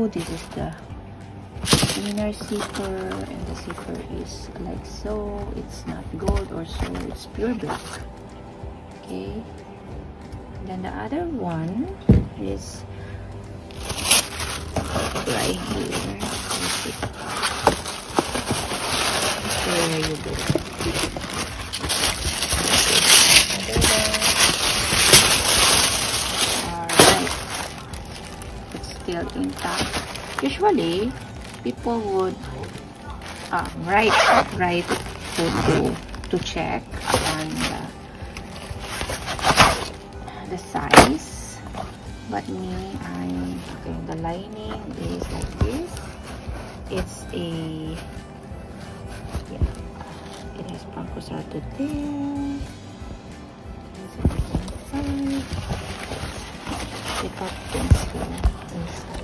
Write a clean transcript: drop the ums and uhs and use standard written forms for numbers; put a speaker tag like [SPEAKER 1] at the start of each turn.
[SPEAKER 1] glue. This is the inner zipper, and the zipper is like so. It's not gold or so, it's pure black. Okay, then the other one is right here. Where you go? Alright, it's still intact. Usually people would write to check on the size, but me, okay, the lining is like this. It's a, yeah, it has Franco Sarto there. The top pencil inside.